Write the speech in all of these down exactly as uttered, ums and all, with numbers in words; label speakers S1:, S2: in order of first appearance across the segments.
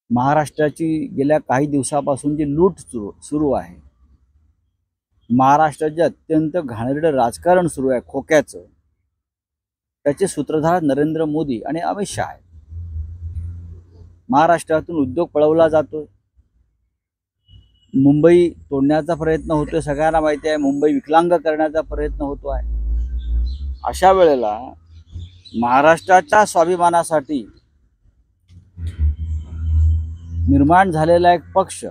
S1: महाराष्ट्राची गेल्या काही दिवसापासून जी लूट सुरू सुरू आहे, महाराष्ट्राचे अत्यंत घाणेरडं राजकारण सुरू आहे खोक्याचं, त्याचे सूत्रधार नरेंद्र मोदी आणि अमित शहा आहेत. महाराष्ट्रातून उद्योग पळवला जातो, मुंबई तोडण्याचा प्रयत्न होतोय, सगळ्यांना माहिती आहे. मुंबई विकलांग करण्याचा प्रयत्न होतो आहे. अशा वेळेला महाराष्ट्राच्या स्वाभिमानासाठी निर्माण झालेला एक पक्ष,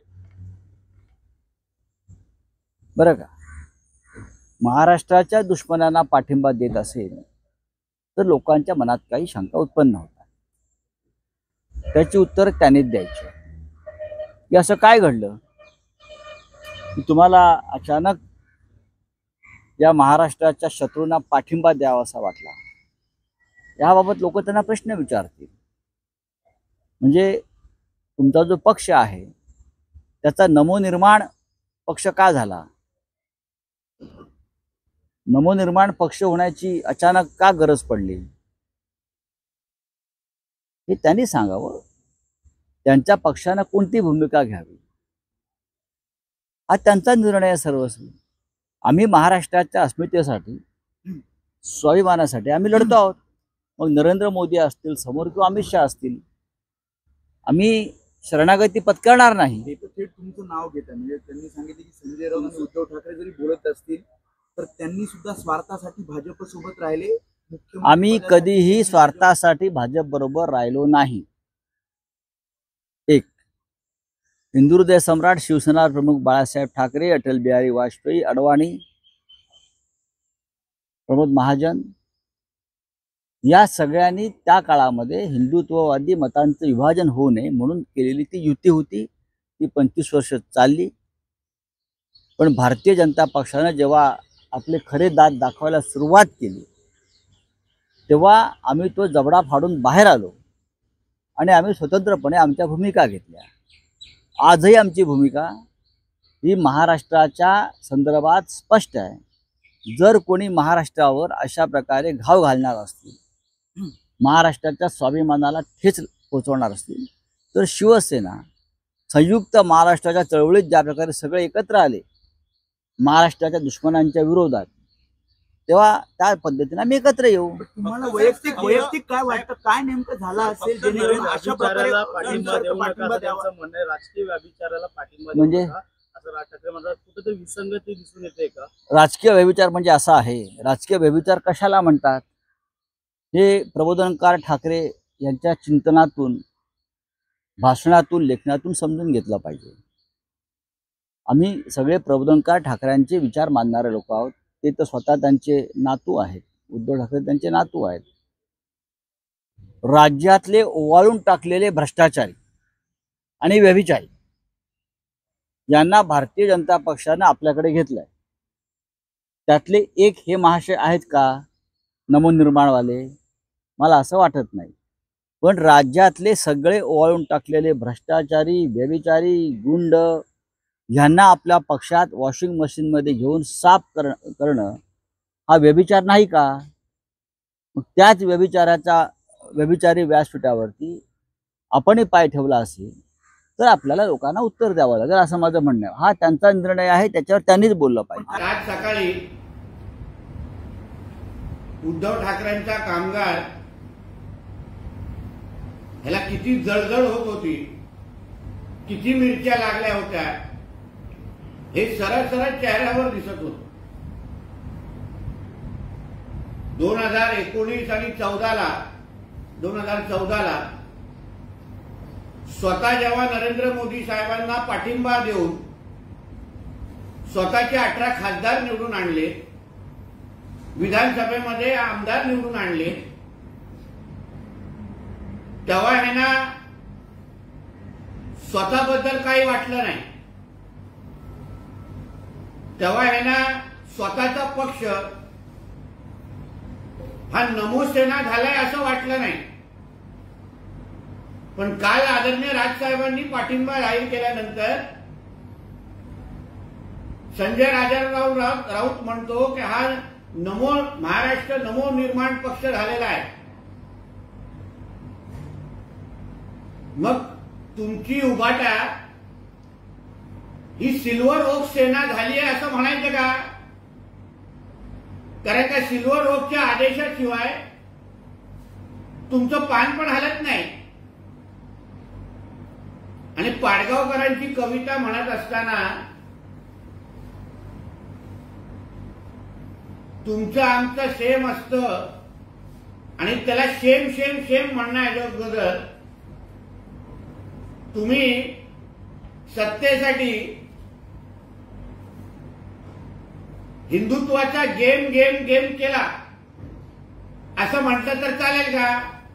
S1: बरं का, महाराष्ट्राच्या दुश्मनांना पाठिंबा देत असेल तर लोकांच्या मनात काही शंका उत्पन्न होतात. त्याची उत्तर त्यांनीच द्यायची की असं काय घडलं की तुम्हाला अचानक या महाराष्ट्राच्या शत्रूंना पाठिंबा द्यावा असा वाटला. याबाबत लोक त्यांना प्रश्न विचारतील. म्हणजे तुमचा जो पक्ष आहे त्याचा नवनिर्माण पक्ष का झाला, नवनिर्माण पक्ष होण्याची अचानक का गरज पडली, हे त्यांनी सांगावं. त्यांच्या पक्षानं कोणती भूमिका घ्यावी हा त्यांचा निर्णय सर्वस्वी. आम्ही महाराष्ट्राच्या अस्मितेसाठी, स्वाभिमानासाठी आम्ही लढतो आहोत. मग नरेंद्र मोदी असतील समोर किंवा अमित शहा असतील, आम्ही शरणागती पत्करणार नाही.
S2: ते थेट तुमचं नाव घेतात. म्हणजे त्यांनी सांगितले की संजय राऊत आणि उद्धव ठाकरे जरी बोलत असतील तर त्यांनी सुद्धा स्वार्थासाठी भाजप सोबत राहिले.
S1: आम्ही कधीही स्वार्थासाठी भाजप बरोबर राहिलो नाही. एक, हिंदुहृदय सम्राट शिवसेना प्रमुख बाळासाहेब ठाकरे, अटल बिहारी वाजपेयी, अडवाणी, प्रमोद महाजन या सगळ्यांनी त्या काळामध्ये हिंदुत्ववादी मतांचं विभाजन होऊ नये म्हणून केलेली ती युती होती. ती पंचवीस वर्ष चालली. पण भारतीय जनता पक्षाने जेव्हा आपले खरे दात दाखवायला सुरुवात केली तेव्हा आम्ही तो जबडा फाडून बाहेर आलो आणि आम्ही स्वतंत्रपणे आमच्या भूमिका घेतल्या. आजही आमची भूमिका ही महाराष्ट्राच्या संदर्भात स्पष्ट आहे. जर कोणी महाराष्ट्रावर अशा प्रकारे घाव घालणार असतील, महाराष्ट्राच्या स्वाभिमानाला ठेच पोचवणार असतील तर शिवसेना संयुक्त महाराष्ट्राच्या चळवळीत ज्या प्रकारे सगळे एकत्र आले महाराष्ट्राच्या दुश्मनांच्या विरोधात, तेव्हा त्या पद्धतीने आम्ही एकत्र येऊ.
S2: तुम्हाला वैयक्तिक वैयक्तिक काय वाटतं, काय नेमकं झालं असेल जेणेकरून अशा प्रकारे पाठिंबा द्यावा?
S3: राजकीय व्यभिचाराला पाठिंबा
S1: म्हणजे
S3: असं राज ठाकरे म्हणतात, कुठेतरी विसंगती दिसून येते का?
S1: राजकीय व्यभिचार म्हणजे असा आहे. राजकीय व्यभिचार कशाला म्हणतात हे प्रबोधनकार ठाकरे यांच्या चिंतनातून, भाषणातून, लेखनातून समजून घेतलं पाहिजे. आम्ही सगळे प्रबोधनकार ठाकरेंचे विचार मानणारे लोक आहोत. ते तर स्वतः त्यांचे नातू आहेत, उद्धव ठाकरे त्यांचे नातू आहेत. राज्यातले ओवाळून टाकलेले भ्रष्टाचारी आणि व्यभिचारी यांना भारतीय जनता पक्षाने आपल्याकडे घेतलंय. त्यातले एक हे महाशय आहेत का नवनिर्माणवाले? मला असं वाटत नाही. पण राज्यातले सगळे ओवाळून टाकलेले भ्रष्टाचारी, व्यभिचारी, गुंड यांना आपल्या पक्षात वॉशिंग मशीनमध्ये घेऊन साफ कर करणं हा व्यभिचार नाही का? मग त्याच व्यभिचाराच्या व्यभिचारी व्यासपीठावरती आपणही पाय ठेवला असेल तर आपल्याला लोकांना उत्तर द्यावं लागेल असं माझं म्हणणं आहे. हा त्यांचा निर्णय आहे, त्याच्यावर त्यांनीच बोललं पाहिजे.
S4: आज सकाळी उद्धव ठाकरेंचा कामगार ह्याला किती जळजळ होत होती, किती मिरच्या लागल्या होत्या हे सरळ सरळ चेहऱ्यावर दिसत होत. दोन हजार एकोणीस आणि चौदाला दोन हजार चौदाला स्वतः जेव्हा नरेंद्र मोदी साहेबांना पाठिंबा देऊन स्वतःचे अठरा खासदार निवडून आणले, विधानसभेमध्ये आमदार निवडून आणले, तेव्हा ह्यांना स्वतःबद्दल काही वाटलं नाही. तेव्हा ह्यांना स्वतःचा पक्ष हा नमोसेना झालाय असं वाटलं नाही. पण काल आदरणीय राजसाहेबांनी पाठिंबा जाहीर केल्यानंतर संजय राजाराव राऊत म्हणतो की हा नमो महाराष्ट्र नमो निर्माण पक्ष झालेला आहे. मग तुमची उभाटा ही सिल्वर ओक सेना झाली आहे असं म्हणायचं का? कारण का सिल्वर ओकच्या आदेशाशिवाय तुमचं पान पण हलत नाही. आणि पाडगावकरांची कविता म्हणत असताना तुमचं आमचं सेम असतं आणि त्याला शेम शेम शेम म्हणण्याअगोदर तुम्ही सत्तेसाठी हिंदुत्वाचा गेम गेम गेम केला असं म्हटलं तर चालेल का?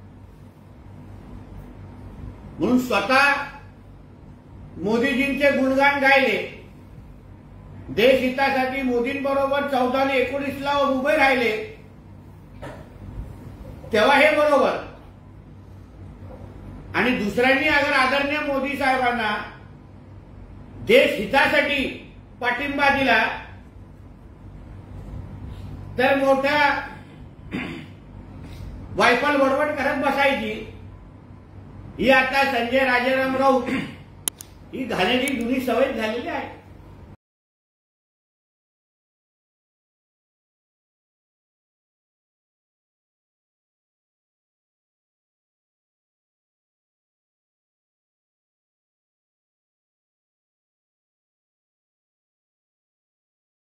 S4: म्हणून स्वतः मोदीजींचे गुणगान गायले, देश हितासाठी मोदींबरोबर चौदा आणि एकोणीसला उभे राहिले, तेव्हा हे बरोबर. आणि दुसऱ्यांनी अगर आदरणीय मोदी साहेबांना देश हितासाठी पाठिंबा दिला तर मोठ्या वायफल बडबड करत बसायची. ही आता संजय राजाराम राऊत ही घाणेरडी जुनी सवय झालेली आहे.